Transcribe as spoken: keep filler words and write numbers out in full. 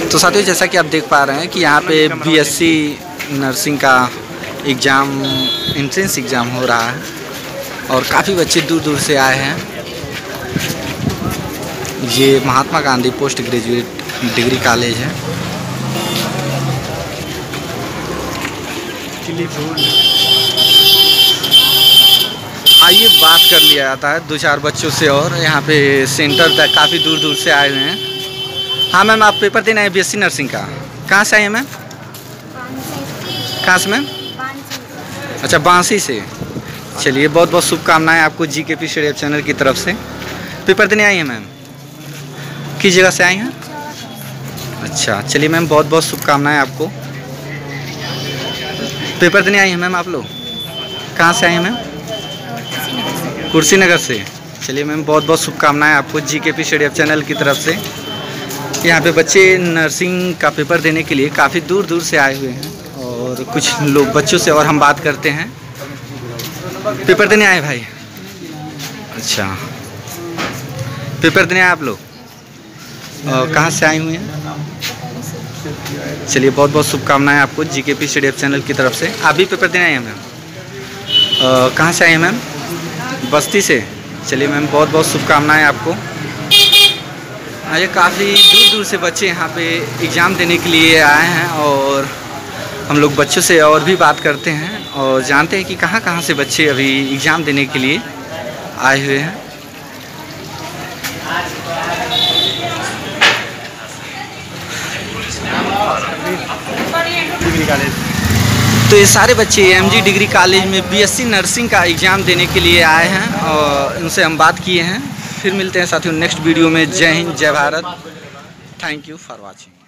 तो साथियों, जैसा कि आप देख पा रहे हैं कि यहाँ पे बीएससी नर्सिंग का एग्ज़ाम, एंट्रेंस एग्ज़ाम हो रहा है और काफ़ी बच्चे दूर दूर से आए हैं। ये Mahatma Gandhi post graduate degree college है। आइए बात कर लिया जाता है दो चार बच्चों से। और यहाँ पे सेंटर तक काफ़ी दूर दूर से आए हुए हैं। हाँ मैम, आप पेपर देना है बीएससी नर्सिंग का। कहाँ से आई हैं मैम? कहाँ से मैम? अच्छा, बांसी से। चलिए, बहुत बहुत शुभकामनाएं आपको जीकेपी शेडियप चैनल की तरफ से। पेपर देने आई हैं मैम? किस जगह से आई हैं? अच्छा, चलिए मैम, बहुत बहुत शुभकामनाएं आपको। पेपर देने आई हैं मैम आप लोग? कहाँ से आई हैं मैम? कुर्सीनगर से। चलिए मैम, बहुत बहुत शुभकामनाएं आपको जीकेपी शेडियप चैनल की तरफ से। यहाँ पे बच्चे नर्सिंग का पेपर देने के लिए काफ़ी दूर दूर से आए हुए हैं और कुछ लोग बच्चों से और हम बात करते हैं। पेपर देने आए भाई? अच्छा, पेपर देने आए आप लोग? कहाँ से आए हुए हैं? चलिए, बहुत बहुत शुभकामनाएं आपको जीकेपी शेडियप चैनल की तरफ से। आप भी पेपर देने आए हैं मैम? कहाँ से आए हैं मैम? बस्ती से। चलिए मैम, बहुत बहुत शुभकामनाएं आपको। ये काफ़ी दूर दूर से बच्चे यहाँ पे एग्ज़ाम देने के लिए आए हैं और हम लोग बच्चों से और भी बात करते हैं और जानते हैं कि कहाँ कहाँ से बच्चे अभी एग्ज़ाम देने के लिए आए हुए हैं। तो ये सारे बच्चे एमजी डिग्री कॉलेज में बीएससी नर्सिंग का एग्ज़ाम देने के लिए आए हैं और उनसे हम बात किए हैं। फिर मिलते हैं साथियों नेक्स्ट वीडियो में। जय हिंद, जय Bharat. Thank you for watching.